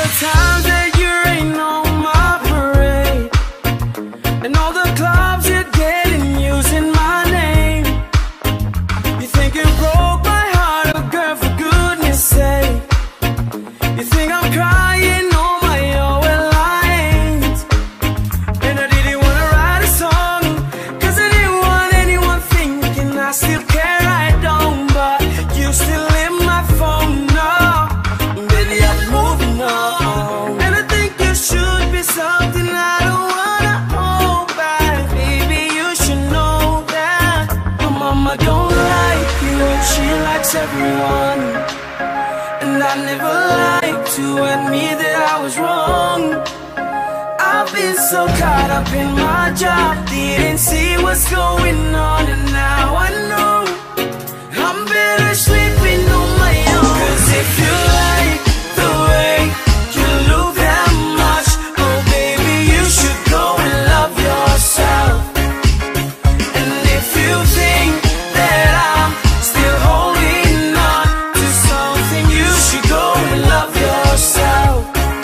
the times that you rain on my parade, and all the clubs you're getting using my name. You think you broke my heart, oh girl, for goodness sake. You think I'm crying on my own, well I ain't. And I didn't wanna write a song, cause I didn't want anyone thinking I still care, I don't. But you still in my phone now, baby, I'm moving on. And I think you should be something I don't wanna hold back. Baby, you should know that my mama don't like you and she likes everyone. And I never like to admit that I was wrong. I've been so caught up in my job, didn't see what's going on, and now I know I'm better sleeping on my own. Cause if you like the way you look that much, oh baby, you should go and love yourself. And if you think that I'm still holding on to something, you should go and love yourself.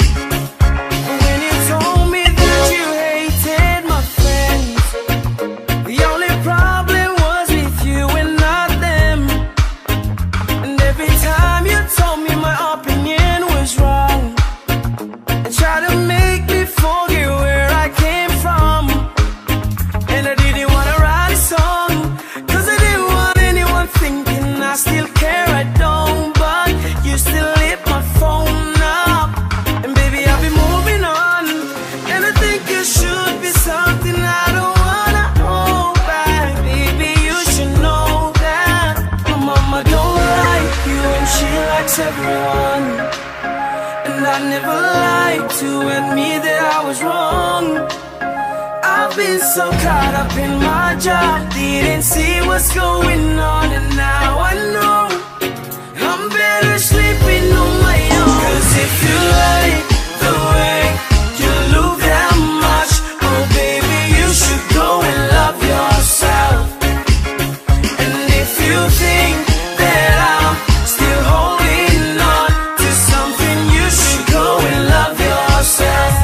When you told me that you hated my friends, the only problem was with you and not them. And every time you told me my opinion was wrong, and tried to make me forget where I came from. And I didn't wanna write a song, cause I didn't want anyone thinking I still care, I don't. But you still lit my phone up, and baby, I'll be moving on. And I think you should be something I don't wanna hold back. Baby, you should know that my mama don't like you and she likes everyone. And I never like to admit that I was wrong. I've been so caught up in my job, didn't see what's going on, and now I know I'm better sleeping on my own. Cause if you like the way you look that much, oh baby, you should go and love yourself. And if you think that I'm still holding on to something, you should go and love yourself.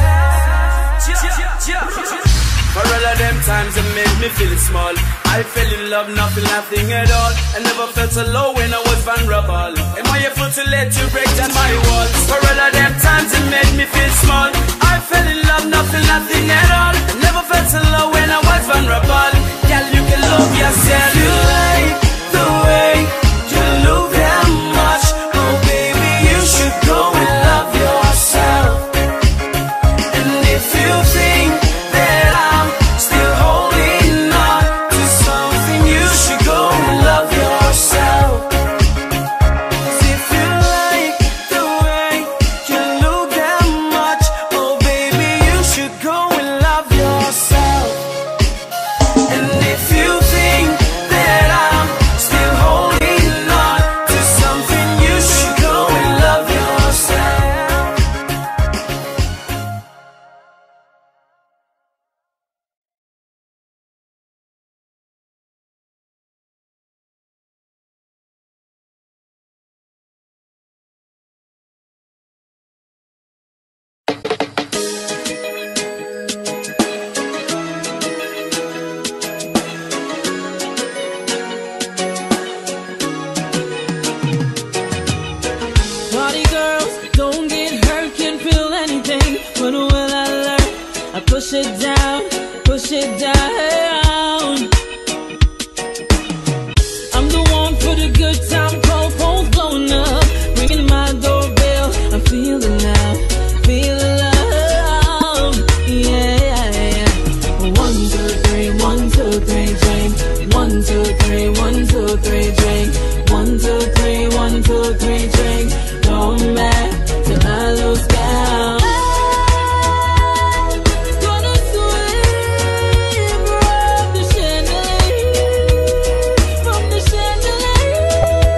For all of them times that made me feel small, I fell in love, nothing at all. I never felt so low when I was vulnerable. Am I a fool to let you break down my walls? For all of them times that made me feel small, I fell in love, nothing at all. I never felt so low when I was vulnerable. Girl, you can love yourself. You like the way you look that much, oh baby, you should go and love yourself. And if you think that I'm still holding on to something, you should go and love yourself. 'Cause if you like the way you look that much, oh baby, you should go and love yourself. And if you think that I'm still holding on to something, you should go and love yourself. Party girls, don't get hurt, can't feel anything. When will I learn? I push it down, push it down. I'm the one for the good time, cold phone's blowing up, ringing my doorbell. I'm feeling now, feeling love, yeah. 1, 2, 3, 1, 2, 3, drink. 1, 2, 3, 1, 2, 3, drink. 1, 2, 3, 1, 2, 3, drink. Going back till I lose count. Gonna swim from the chandelier, from the chandelier.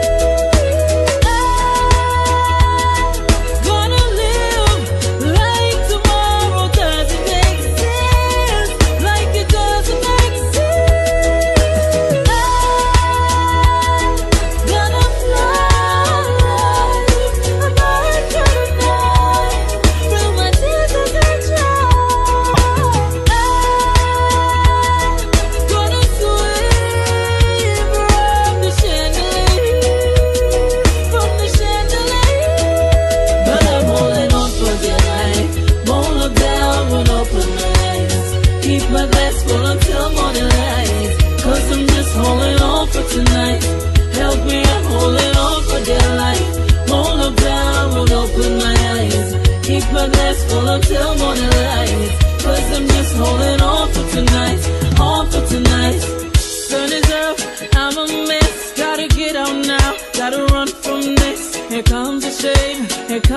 Gonna live like tomorrow doesn't make sense, like it doesn't make sense.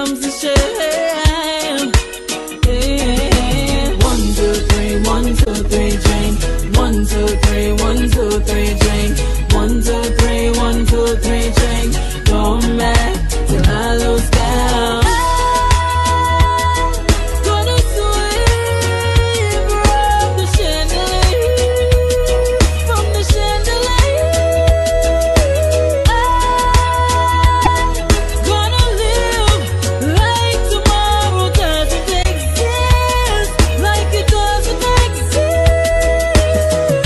comes the shame. Yeah. 1, 2, 3, 1, 2, 3, drink. 1, 2, 3, 1, 2, 3, drink. 1, 2, 3, 1, 2, 3, drink. Going back till I lose count. Gonna swim from the chandelier, from the chandelier. Gonna live like tomorrow doesn't exist, like it doesn't exist.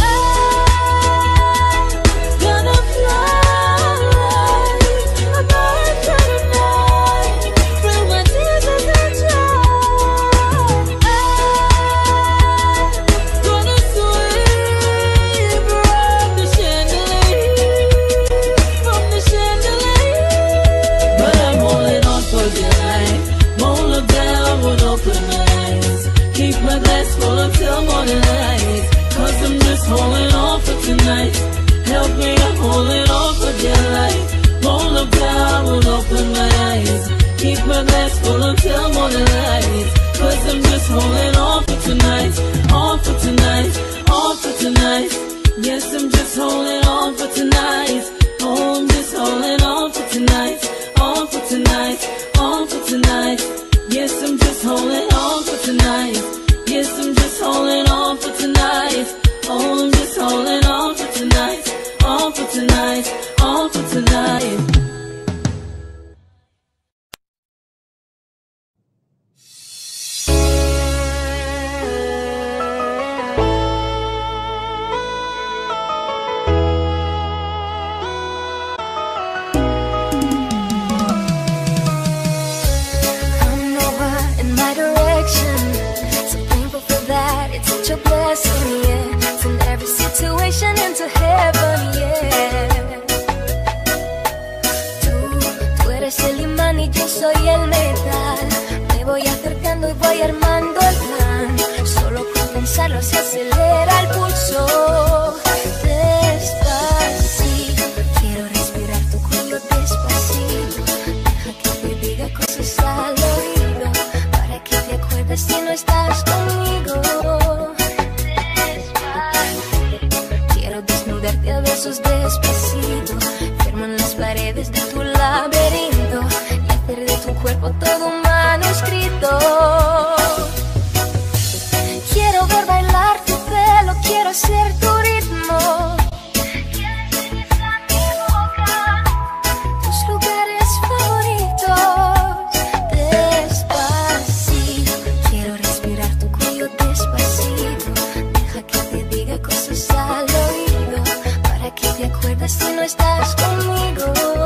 Gonna fly like a bird tonight, through my tears as I try. Gonna swim from the chandelier, from the chandelier. But I'm holding on for dear life. Won't look down, won't open my eyes. Keep my glass full until morning light, 'cause I'm just holding on for tonight. Help me, I'm holding on for dear life. Won't look down, won't open my eyes. Keep my glass full until morning light, 'cause I'm just holding on for tonight. On for tonight, on for tonight. Yes, I'm just holding on for tonight. Oh, I'm just holding on for tonight. On for tonight, on for tonight. Yes, I'm just holding on for tonight. Yes, I'm just holding on for tonight. Oh, I'm just holding on for tonight. On for tonight, on for tonight. Coming over in my direction, so thankful for that. It's such a blessing, yeah. From every situation into heaven, yeah. Tú eres el imán y yo soy el metal. Me voy acercando y voy armando el plan. Solo con pensarlo se acelera el pulso. Despacito, quiero respirar tu cuello despacito. Deja que te diga cosas al oído, para que te acuerdes si no estás conmigo. Despacito, quiero desnudarte a besos despacito. Firmo en las paredes de tu laberinto y hacer de tu cuerpo todo un manuscrito. Quiero ver bailar tu pelo, quiero ser tu ritmo. Tus lugares favoritos. Despacito, quiero respirar tu cuello despacito. Deja que te diga cosas al oído, para que te acuerdes si no estás conmigo.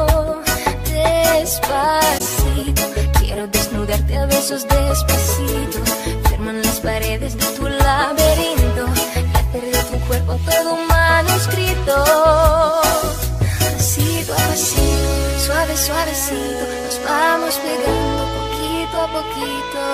Despacito, quiero desnudarte a besos despacito. Firmo en las paredes de tu laberinto y hacer de tu cuerpo todo un manuscrito. Pasito a pasito, suave, suavecito, nos vamos pegando poquito a poquito.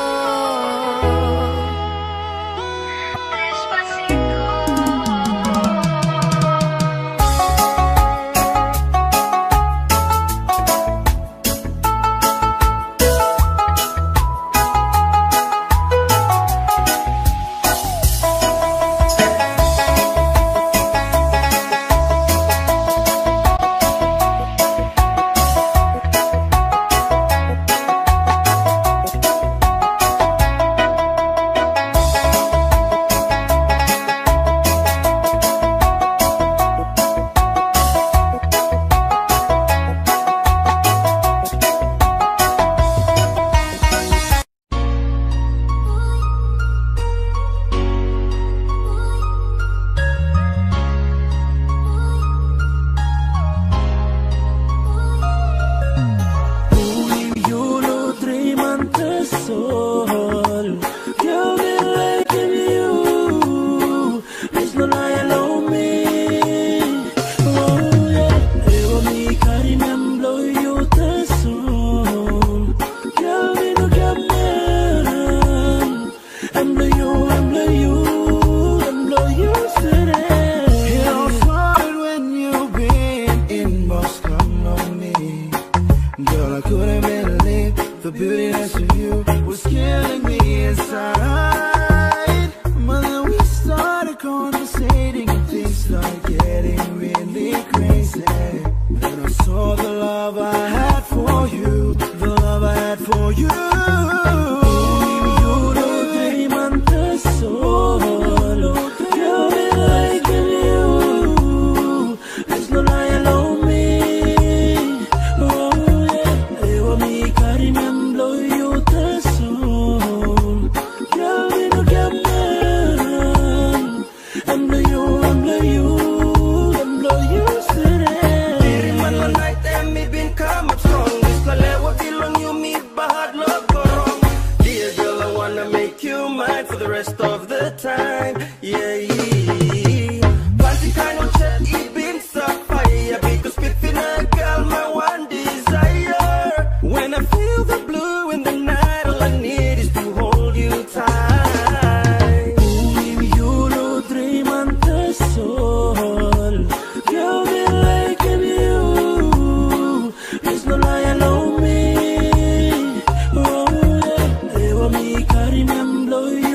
the beauty started getting really crazy. Then I saw the love I had for you, the love I had for you. Rest of the time, yeah. Panty kind of chat, it been sapphire. Because piffing a girl, my one desire. When I feel the blue in the night, all I need is to hold you tight. You know, dream and the soul. Girl, me liking you. There's no lie, allow me. Oh, yeah. They want me carry me and blow you.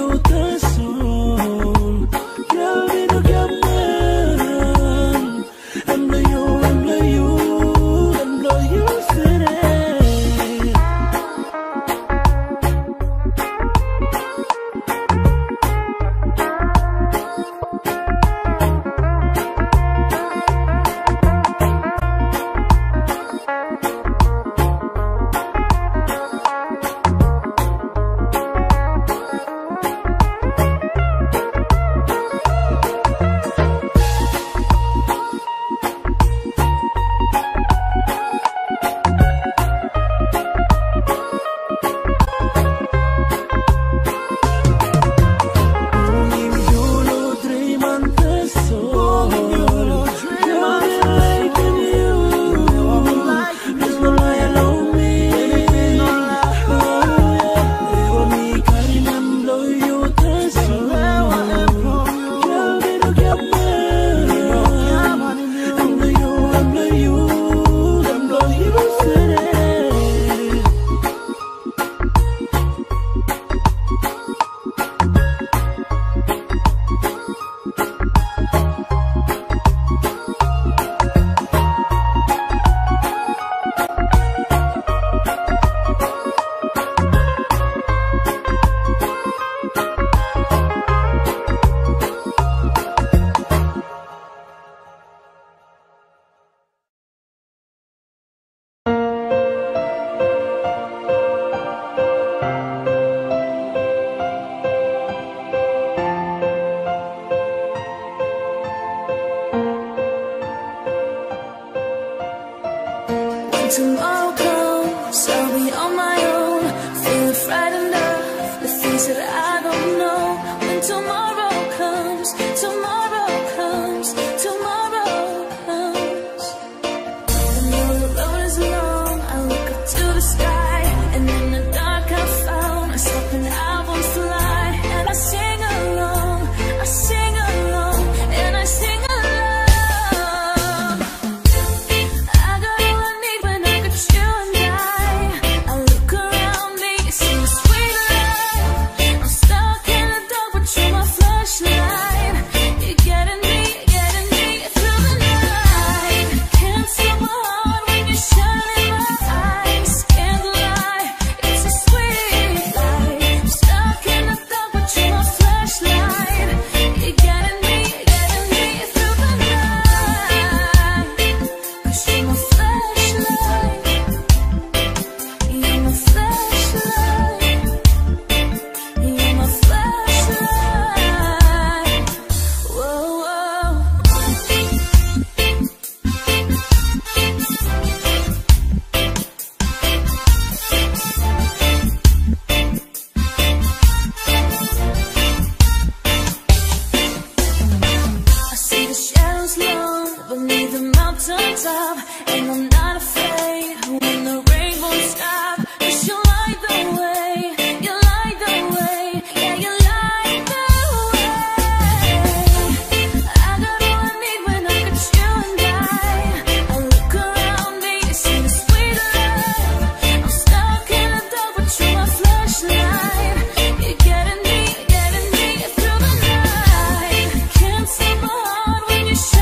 Tomorrow comes, I'll be on my own, feeling frightened of the things that I don't know. When tomorrow comes, tomorrow comes, tomorrow comes. I know the road is long, I look up to the sky, and in the dark I found myself an album slide. And I sing along, I sing along, and I sing along. And I'm not afraid when the rain won't stop, 'cause you light the way, you light the way, yeah, you light the way. I got all I need when I got you and I look around me, see the sweet love. I'm stuck in the dark, but you're my flashlight. You're getting me through the night. Can't see my heart when you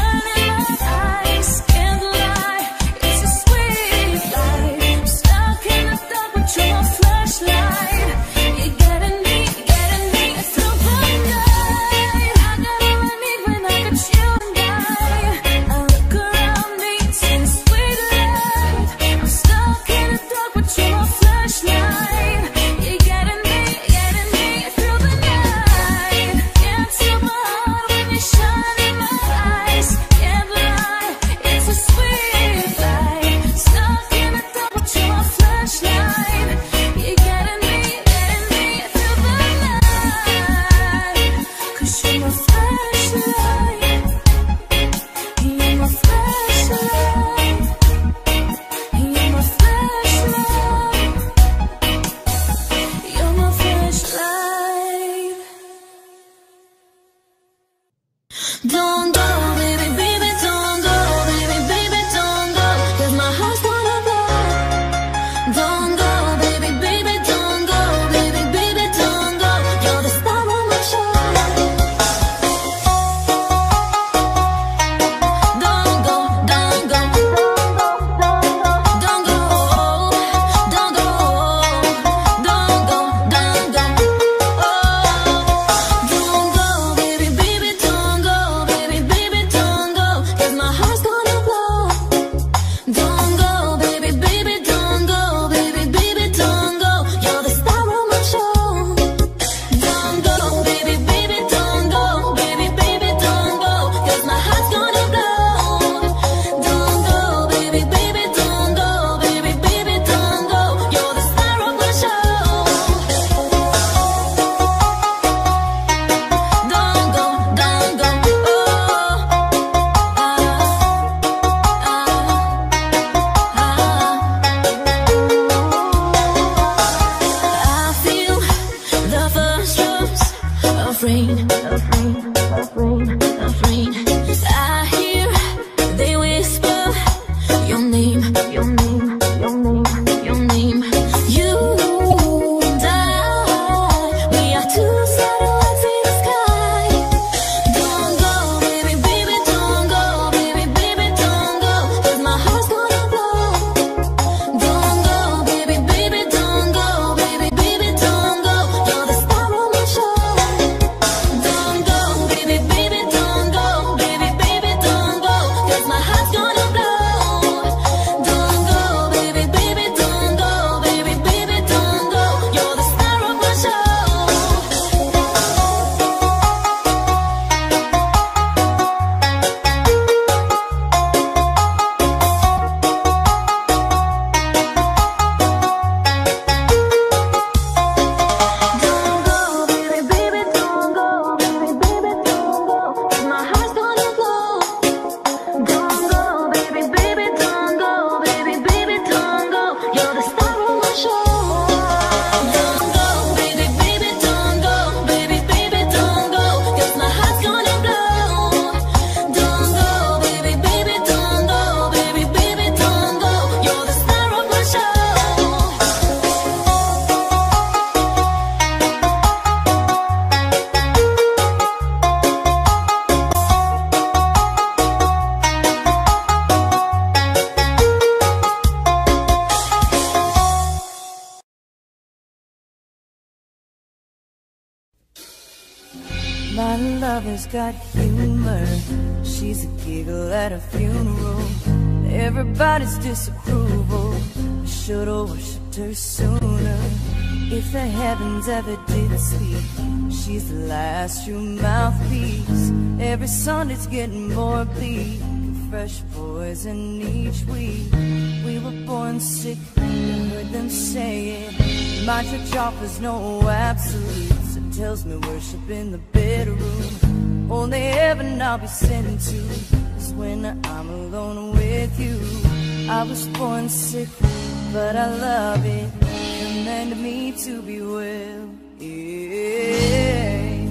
lover's got humor. She's a giggle at a funeral. Everybody's disapproval. I should've worshipped her sooner. If the heavens ever did speak, she's the last true mouthpiece. Every Sunday's getting more bleak. Fresh poison each week. We were born sick, I heard them say it. My church offers no absolutes. It tells me worship in the bedroom. Only heaven I'll be sent to is when I'm alone with you. I was born sick, but I love it. Command me to be well. Yeah.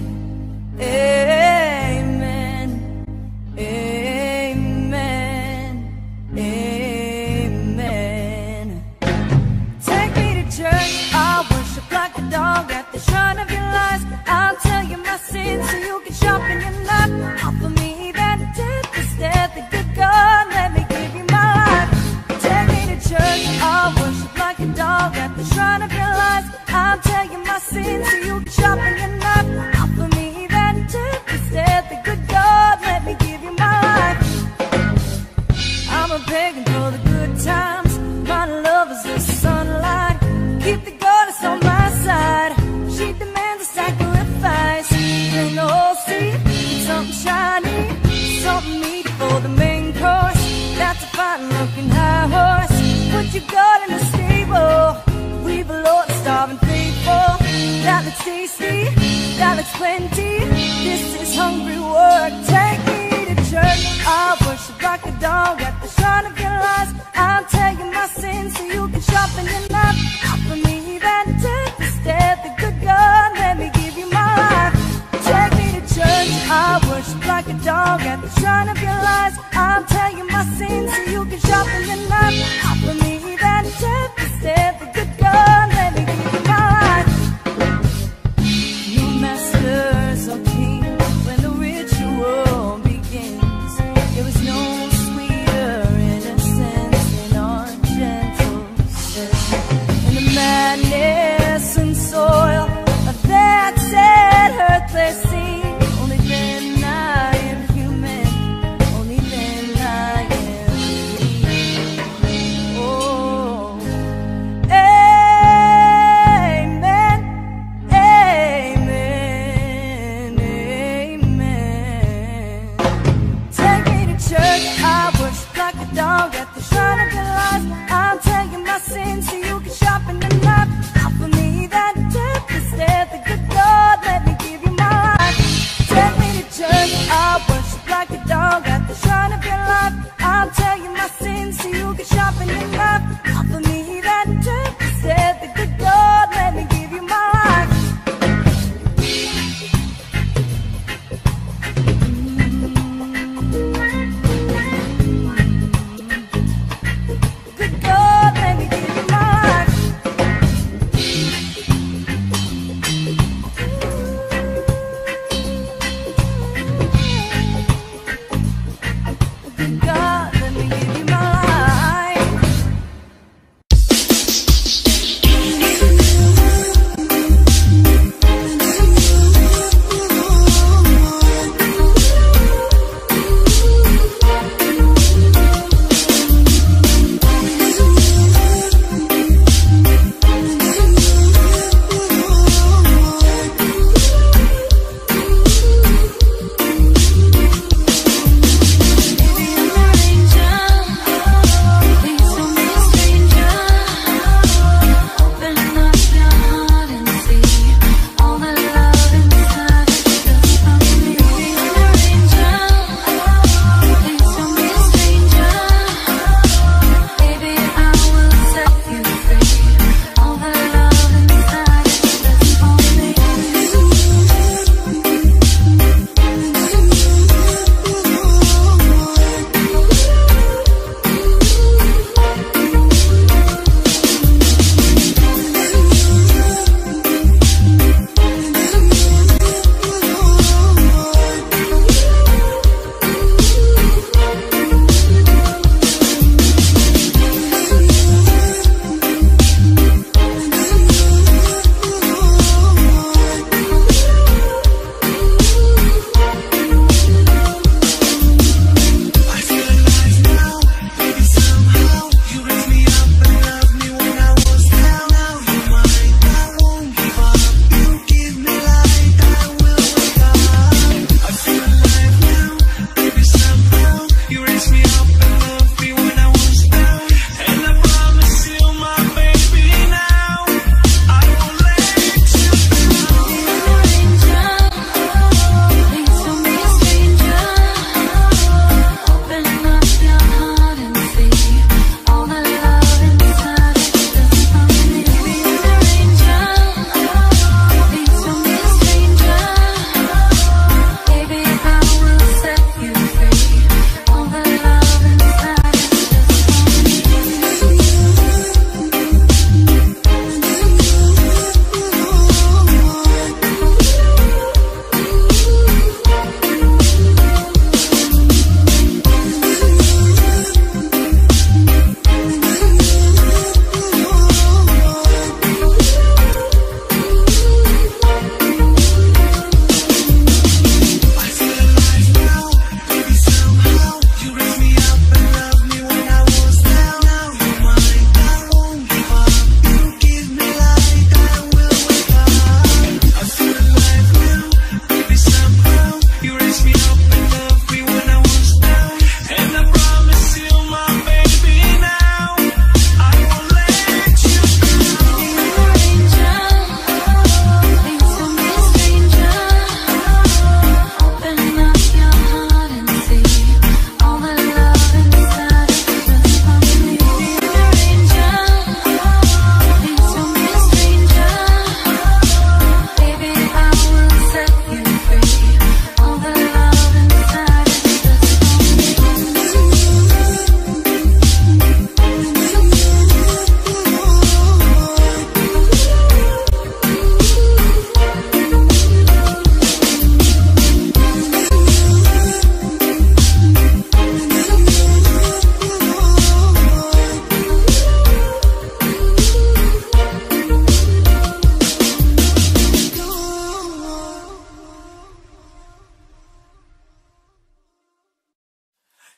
Amen. Amen. Amen. Take me to church. I'll worship like a dog at the shrine of your lies. I'll tell you my sins so you can sharpen your knife. Offer me that death instead. The good God, let me give you my life. Take me to church. I'll worship like a dog at the shrine of your lies. I'll tell you my sins so you can sharpen your knife. Offer me that death instead. The good God, let me give you my life. I'm a begging for the good times. My love is the sunlight. Keep the goddess on my side. She demands a sacrifice. Bring the whole sea, something shiny, something meat for the main course. That's a fine looking high horse. Put your God in the stable. We've a Lord starving faithful. That looks tasty, that looks plenty. This is hungry work. Take me to church. I'll worship like a dog at the shrine of your lies. I'll tell you my sins so you can sharpen your knife. Offer me that death instead. The good God, let me give you my life. Take me to church. I'll worship like a dog at the shrine of your lies. I'll tell you my sins so you can sharpen your knife. Offer me that death instead. The good God, let me give you my life. No masters or kings when the ritual begins. It was no sweeter innocence in our gentle sin. And the madness and soil of that sad earthly scene. Only then I am human. Only then I am free. Oh, amen, amen, amen. Take me to church. I worship like a dog at the shrine of your lies. I'll tell you my sins so you can sharpen the knife. Offer me that death instead. The good God, let me give you my life. Take me to church. I'll worship like a dog at the shrine of your life. I'll tell you my sins so you can sharpen your knife. Offer me that death instead. The good God, let me give you my life. Good God, let me give you my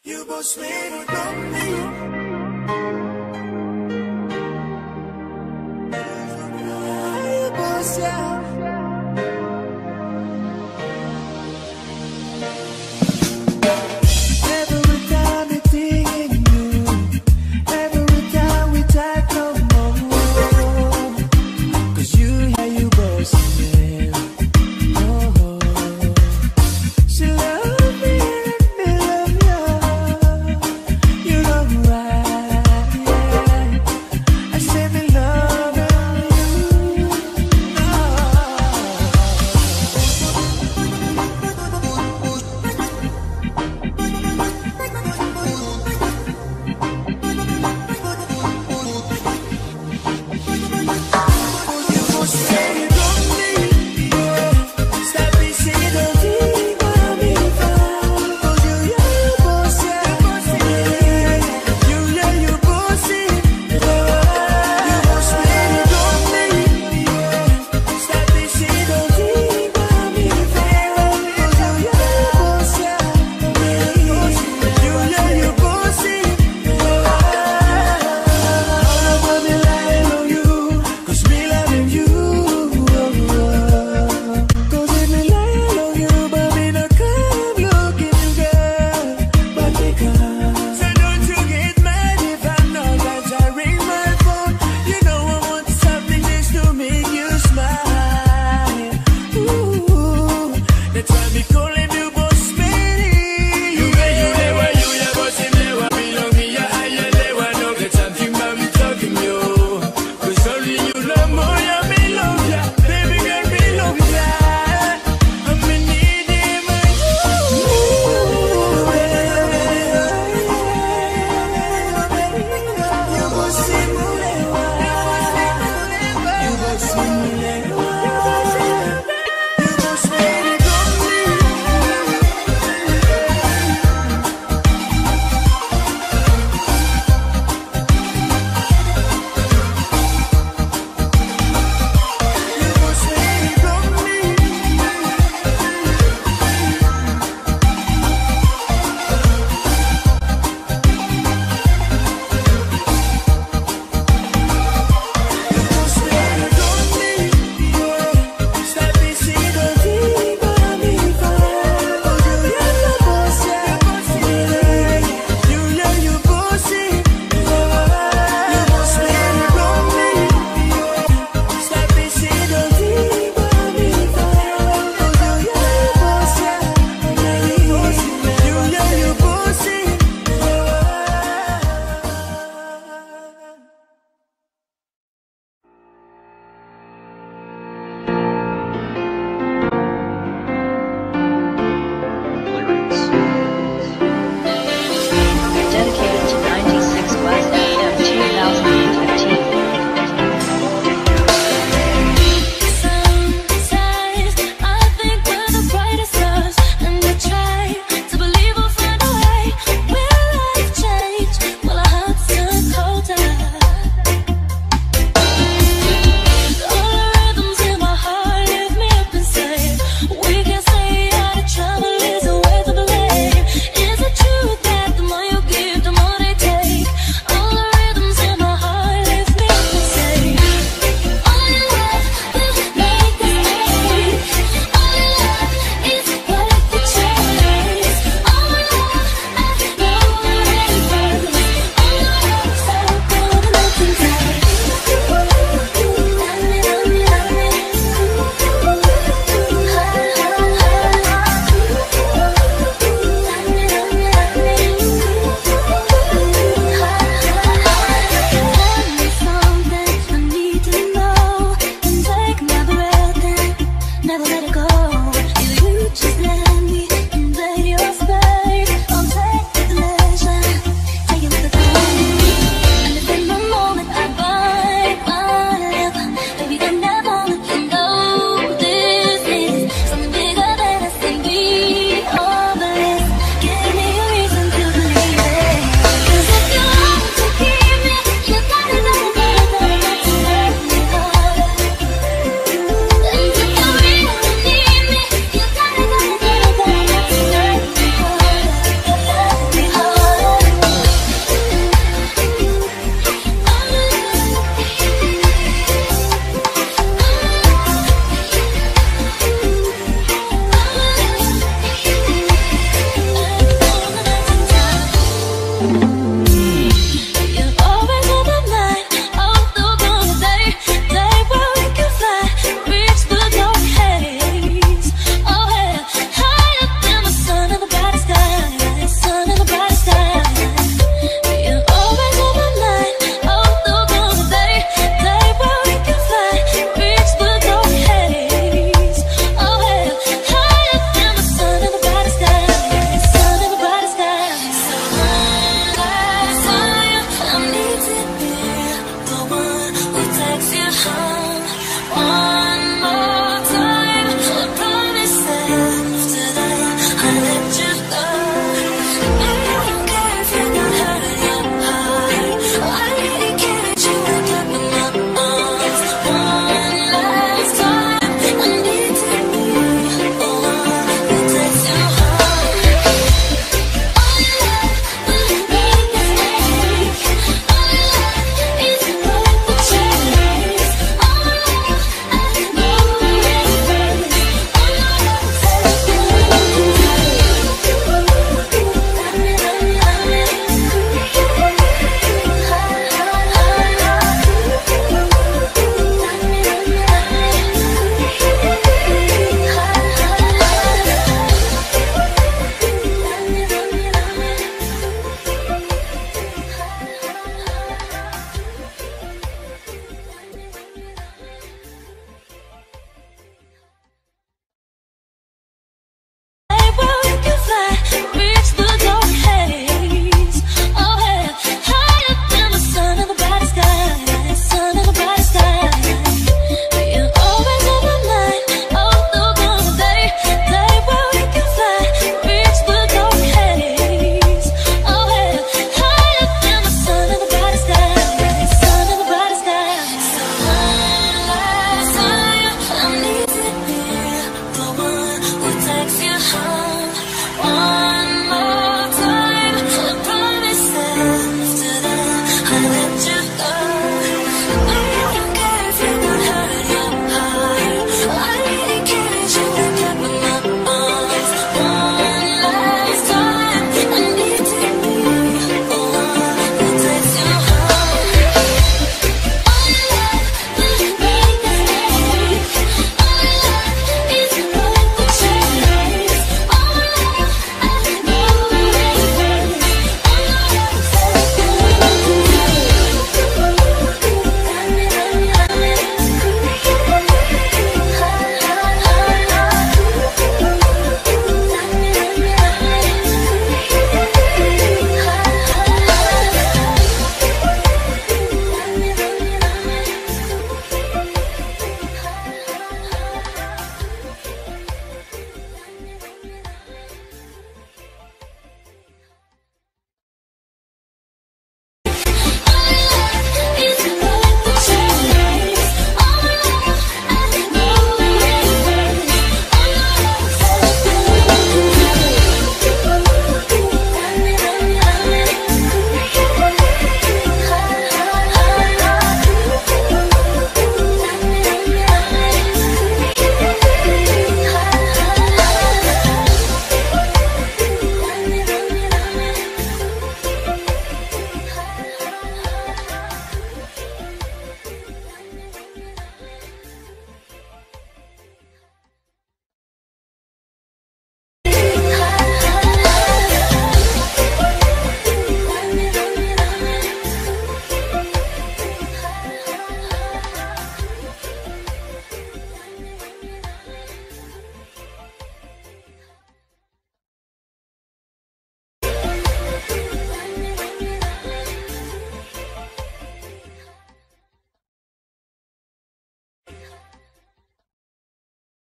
You both sweet on me. You both, yeah. Every time we think in you, every time we talk no more. 'Cause you both, yeah. Oh, she love me and me love you. You know right.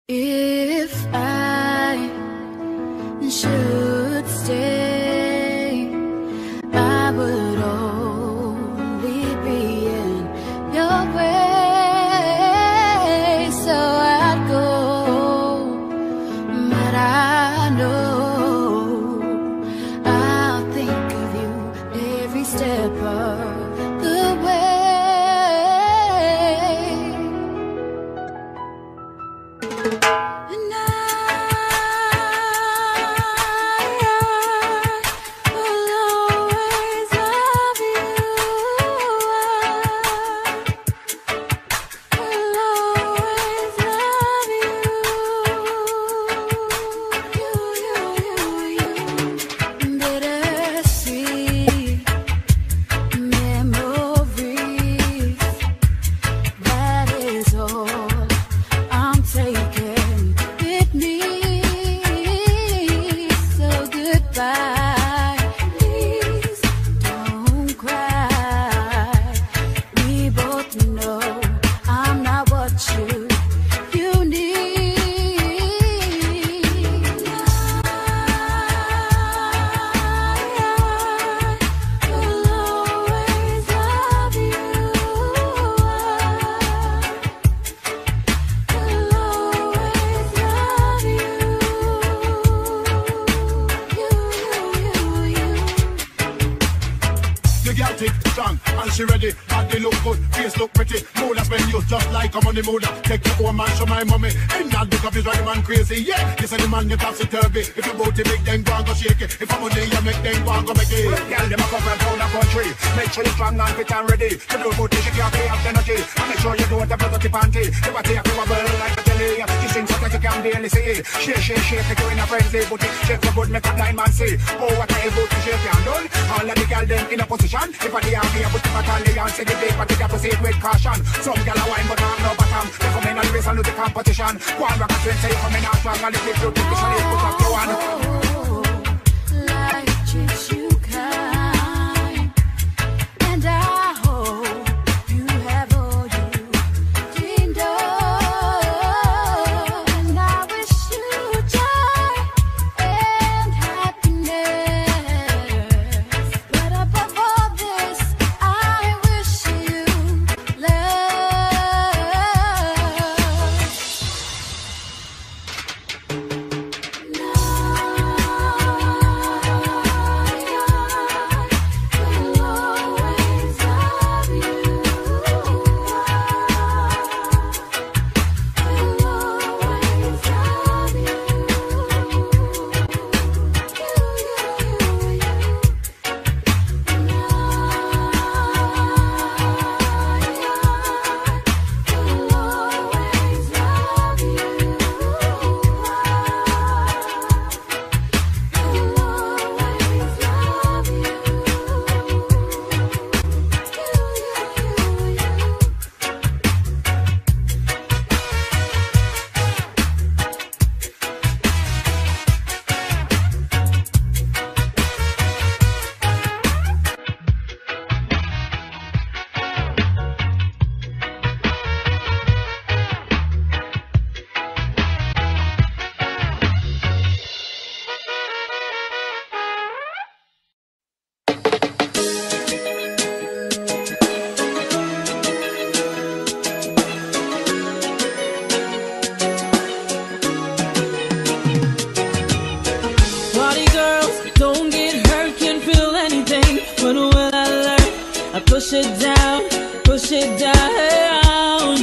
If I should stay, I would only be in your way. So I'd go, but I know I'll think of you every step of the way. And I will always love you. I will always love you. Bittersweet memories, that is all I'm taking with me. So goodbye, please don't cry. We both know I'm not what you need. I will always love you. I'll always love you. The girl thick, strong, and she ready. Body look good, face look pretty. Mood as when you just like a money mood. Take your home and show my mommy. And not because he's driving man crazy. Yeah, this is the man you topsy-turvy. If you booty big, then go and go shake it. If I'm money you make, then go and go make it. Girl, them a come from town and country. Make sure you strong and fit and ready. To do good, she can't pay off energy. And make sure you don't have a panty. You want to take you a bell like a telly. You sing so that you can barely see. Shake, make you in a frenzy. But shake so good, make a blind man see. Oh, what a able to shake and done. All of the girl them in a position. If I the army, I put the battalion. Say the big, but you got to see it with caution. Some girl a wine, but I'm no bottom. They come in and race and lose the competition. Go and rock a twin, say you come in and strong. And if you do, especially put up your one. Life treats you kind, and I hope you have all you dreamed of. And I wish you joy and happiness. But above all this, I wish you love. push it down, push it down.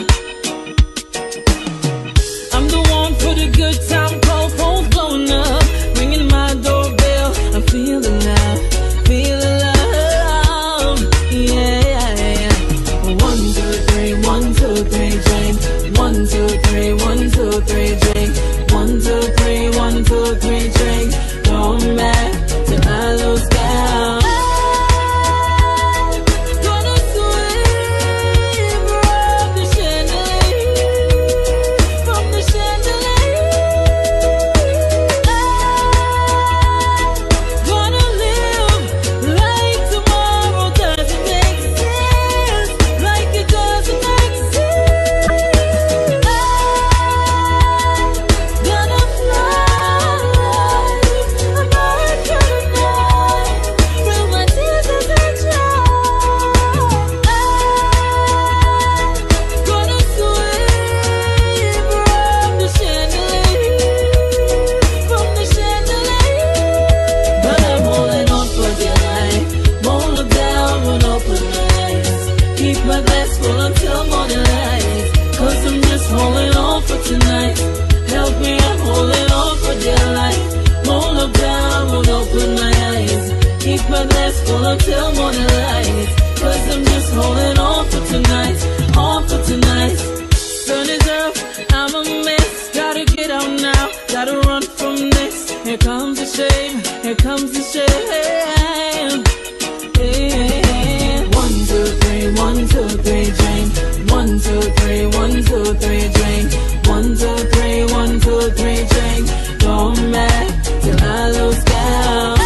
I'm the one for the good time, cold phones blowing up, ringing my doorbell. I'm feeling love, feeling love, yeah. 1, 2, 3, 1, 2, 3, drink. 1, 2, 3, 1, 2, 3, drink. 1, 2, 3, 1, 2, 3, drink. Going back to my little scout. Live my glass full until morning light. Cause I'm just holding on for tonight, on for tonight. Sun is up, I'm a mess. Gotta get out now, gotta run from this. Here comes the shame, here comes the shame. Yeah. 1, 2, 3, 1, 2, 3, drink. 1, 2, 3, 1, 2, 3, drink. 1, 2, 3, 1, 2, 3, drink. Don't mad till I lose count.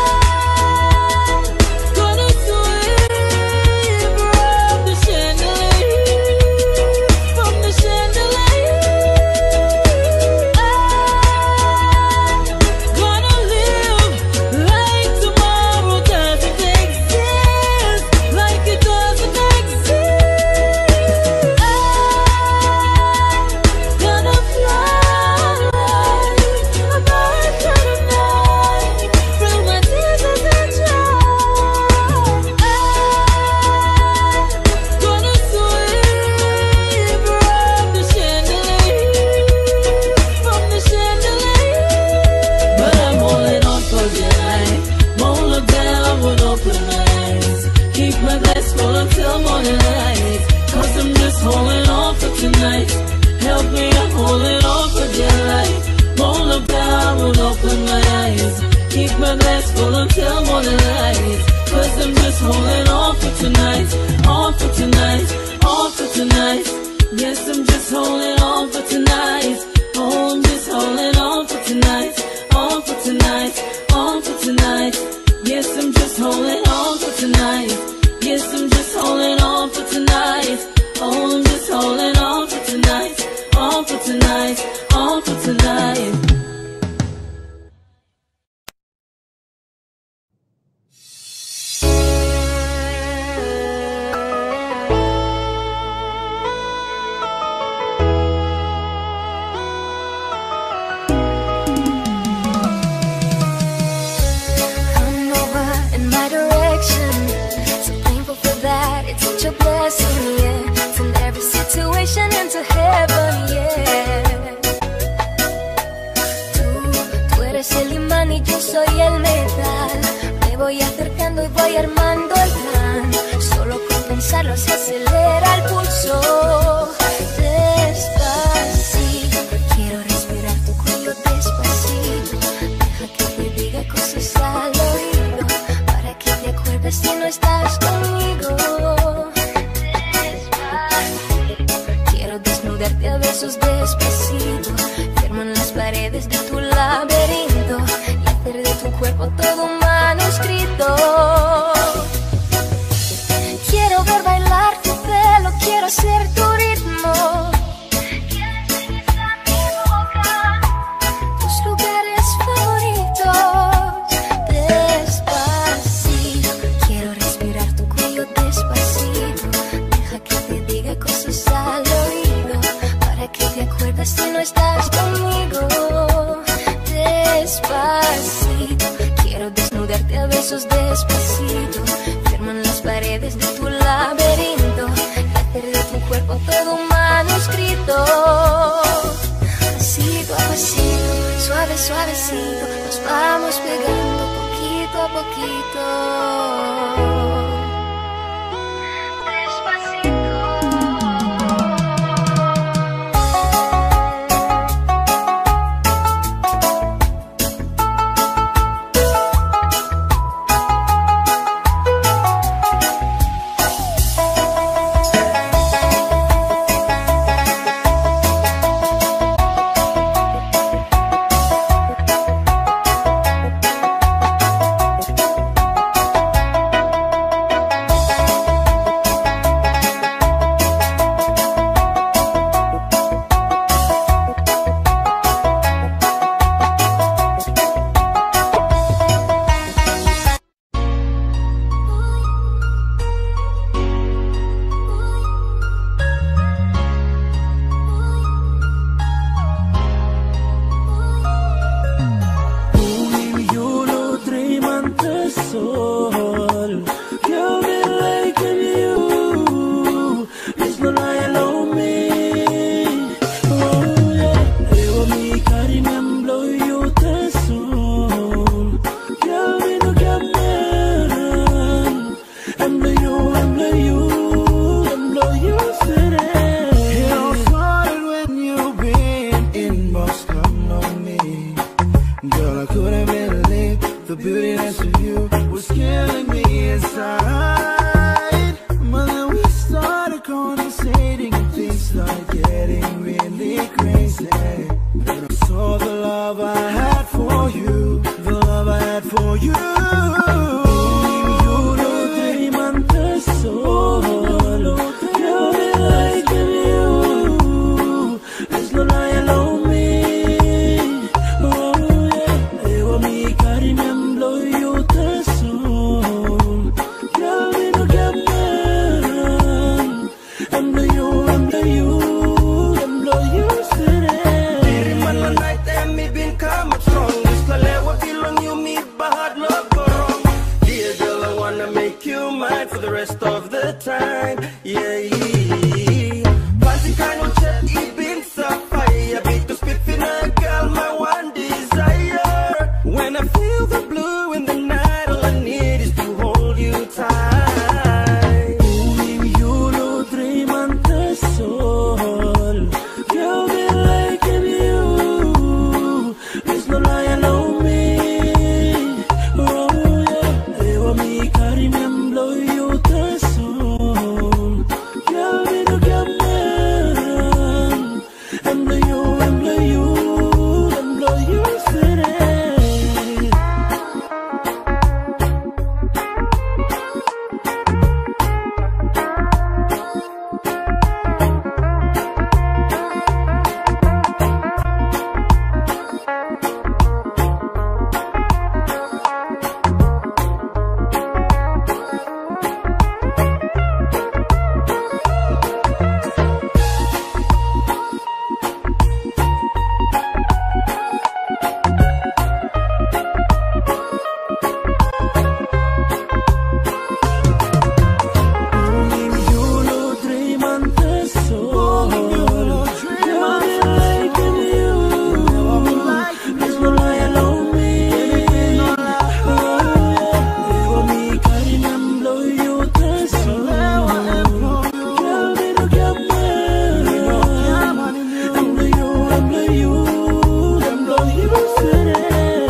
Holding on for tonight. Help me, I'm holding on for dear life. Won't look down, won't open my eyes. Keep my glass full until morning light. Cause I'm just holding on for tonight, on for tonight, on for tonight. Yes, I'm just holding on for tonight. Oh, I'm just holding on for tonight, on for tonight, on for tonight. Yes, I'm just holding on for tonight. Yes, I'm just holding on for tonight. Oh, I'm just holding on for tonight, on for tonight, on for tonight. Come over in my direction. So thankful for that. It's such a blessing, yeah. Situation into heaven, yeah. Tú eres el imán y yo soy el metal. Me voy acercando y voy armando el plan. Solo con pensarlo se acelera el pulso. Despacito, quiero respirar tu cuello despacito. Deja que te diga cosas al oído, para que te acuerdes si no estás conmigo. Desnudarte a besos despacito, firmo en las paredes de tu laberinto y hacer de tu cuerpo todo un manuscrito. Quiero ver bailar tu pelo, quiero ser tu ritmo. Tus lugares favoritos. Despacito, quiero respirar tu cuello despacito. Deja que te diga cosas al oído, que te acuerdas si no estás conmigo. Despacito, quiero desnudarte a besos despacito. Firmo en las paredes de tu laberinto y hacer de tu cuerpo todo un manuscrito. Pasito a pasito, suave, suavecito, nos vamos pegando poquito a poquito. aside. But then we started conversating and things started getting really crazy. Then I saw the love I had for you, the love I had for you. You know dream and soul. You'll be liking you. There's no lie alone me. Oh yeah, they want me carry me and blow you the soul. You'll be no gammon. And blow you, and blow you, and blow you today. Diri man la night and me been come strong. This la lewa feel on you me bad love go wrong. Dear girl, I wanna make you mine for the rest of the time. Yeah. Fancy kind of chat, it been so fire. Beat to spit in a girl, my one desire. When I feel the blue in the night, all I need is to hold you tight. You know dream and the soul. You'll be liking you. There's no lie alone me. Oh yeah, they want me carry me and blow you the soul. You'll be no gammon. And blow you, and blow you, and blow you today. You know dream and the soul. You'll be liking you. There's no lie alone me. Oh yeah, they want me carry me and blow you the soul. You'll be no gammon. And blow you, and blow you, and blow you today.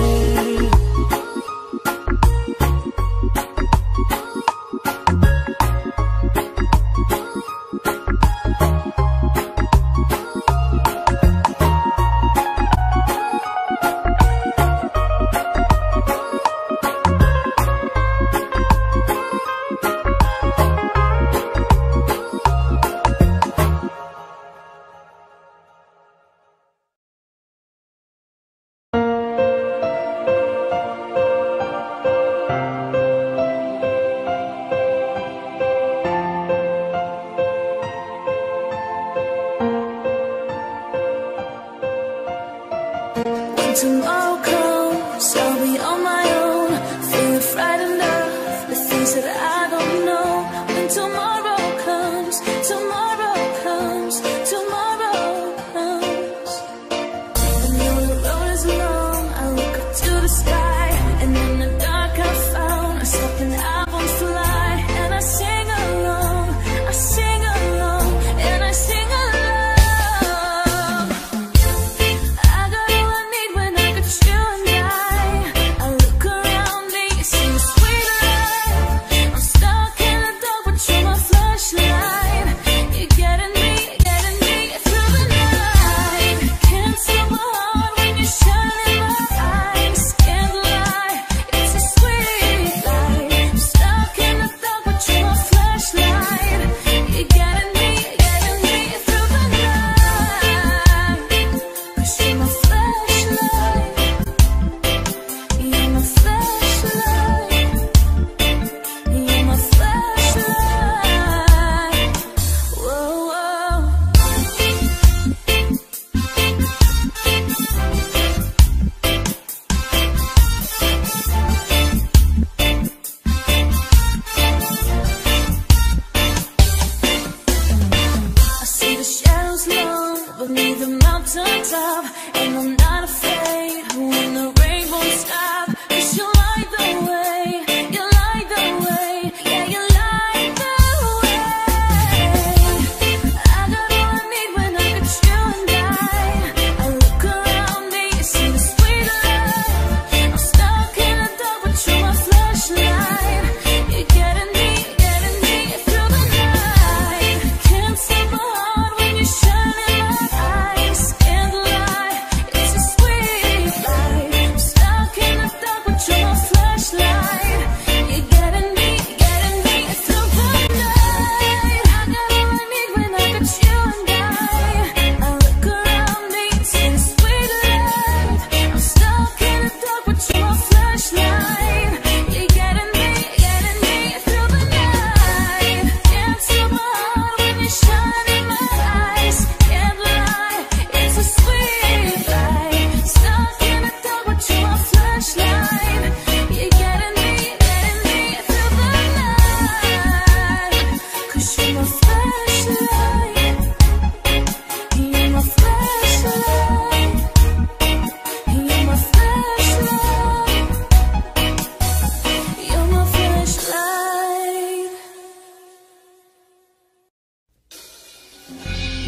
When tomorrow comes, I'll be on my own, feeling frightened of the things that I don't know. When tomorrow comes, tomorrow comes, tomorrow comes. I know the road is long, I look up to the sky, and in the dark I found something I won't fly. And I sing along, I sing along, and I sing along. I got all I need when I got you and I look around me, see the sweet life. I'm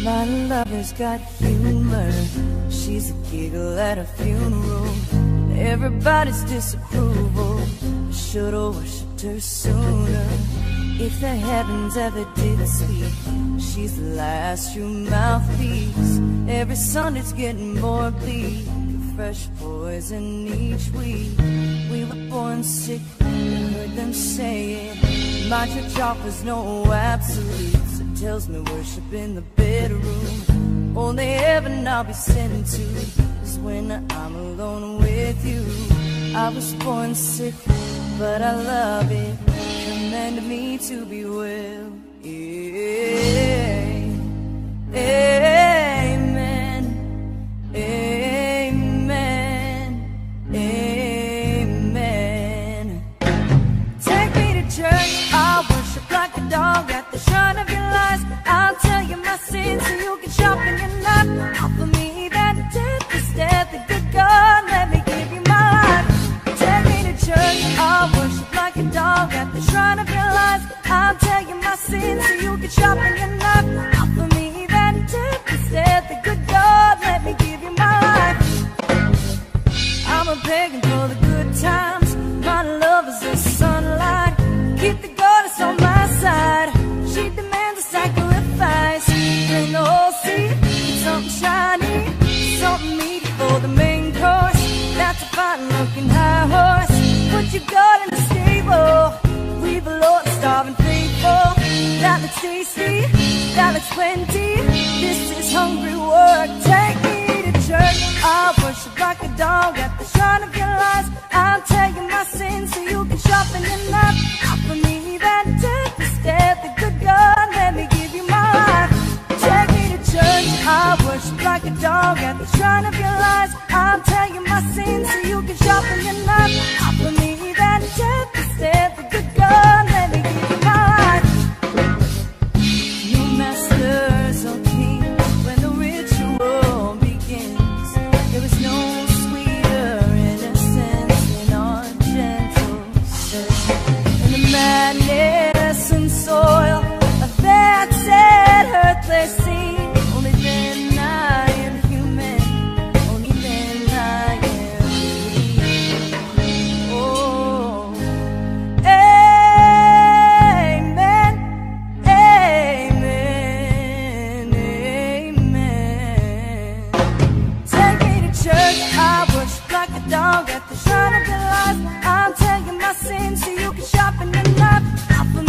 My lover's got humor. She's a giggle at a funeral. Everybody's disapproval. I should've worshipped her sooner. If the heavens ever did speak, she's the last true mouthpiece. Every Sunday's getting more bleak, fresh poison each week. We were born sick, I heard them say it. My church offers no absolutes. It tells me worship in the bedroom. Only heaven I'll be sent to is when I'm alone with you. I was born sick, but I love it. Command me to be well. Amen. Amen. Amen. Take me to church. I'll worship like a dog at the shrine of your lies. I'll tell you my sins so you can sharpen your knife. Offer me that death is death. The good God, let me give you my life. Take me to church. I'll worship like a dog at the shrine of your lies. I'll tell you my sins so you can sharpen your knife. Offer me that death is death. The good God, let me give you my life. I'm a begging for the good times. My love is the sunlight. Keep the goddess on my side. She demands a sacrifice. Bring the whole sea, something shiny, something meaty for the main course. That's a fine looking high horse. What you got in the stable? We've a lot of starving people. That looks tasty, that looks plenty. This is hungry work. Take me to church. I'll worship like a dog at the shrine of your lies. I'll tell you my sins so you can sharpen your knife. Offer me that death is death. The good God, let me give you my life. Take me to church. I'll worship like a dog at the shrine of your lies. I'll tell you my sins so you can sharpen your knife. Offer me that death is death. The good God, let me give you my life. No masters or king when the ritual begins. There is no sweeter innocence than our gentle sin. In the madness and soil of that sad earthly scene, only then I am human, only then I am free. Oh, amen, amen, amen. Take me to church. I worship like a dog at the shrine of your lies. I'll tell you my sins so you can sharpen your knife. Offer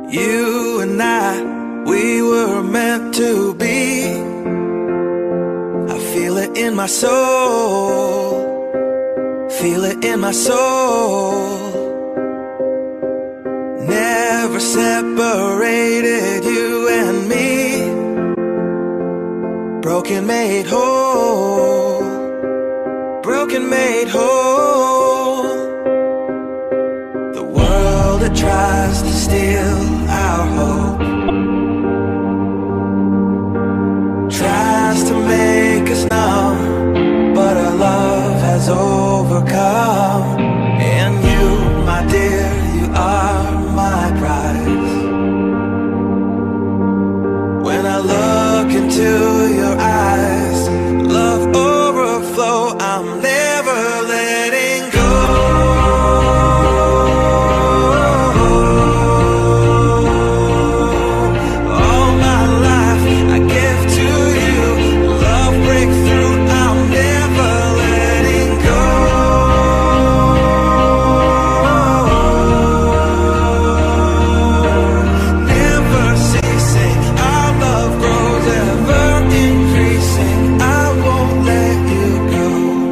You and I, we were meant to be. I feel it in my soul, feel it in my soul. Never separated, you and me. Broken made whole, broken made whole. The world that tries to steal our hope tries to make us numb, but our love has overcome. And you, my dear, you are my prize. When I look into your eyes, love overflow, I'm never letting go. All my life I give to you, love breakthrough, I'm never letting go. Never ceasing, our love grows ever increasing, I won't let you go.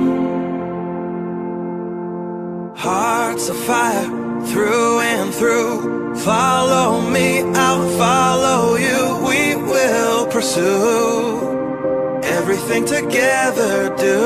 Hearts of fire through and through, follow me, I'll follow you. We will pursue everything together, do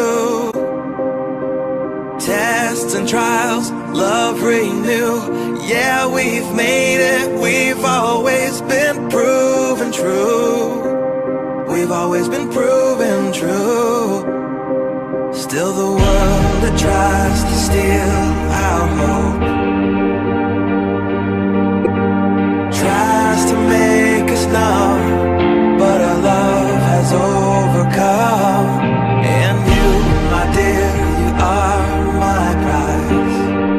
tests and trials, love renew. Yeah, we've made it, we've always been proven true. We've always been proven true. Still the world that tries to steal our hope tries to make us numb, but our love has overcome. And you, my dear, you are my prize.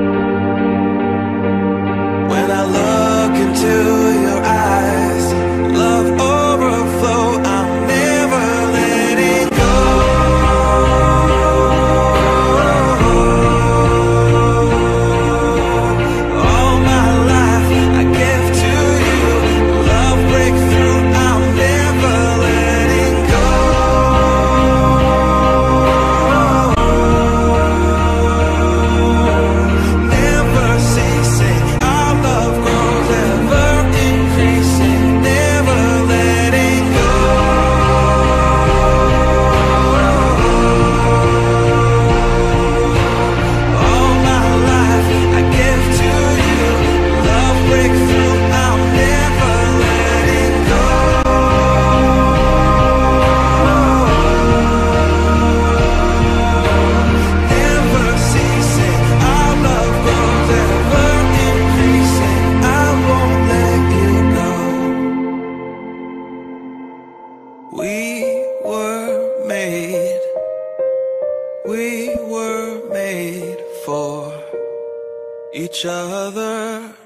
When I look into your eyes, love overflow, I'm never letting go. All my life I give to you, love breakthrough, I'm never letting go. Never ceasing, our love grows ever increasing, never letting go. All my life I give to you, love breakthrough, I'm never letting go. Never ceasing, our love grows ever increasing, I won't let you go. We were made for each other.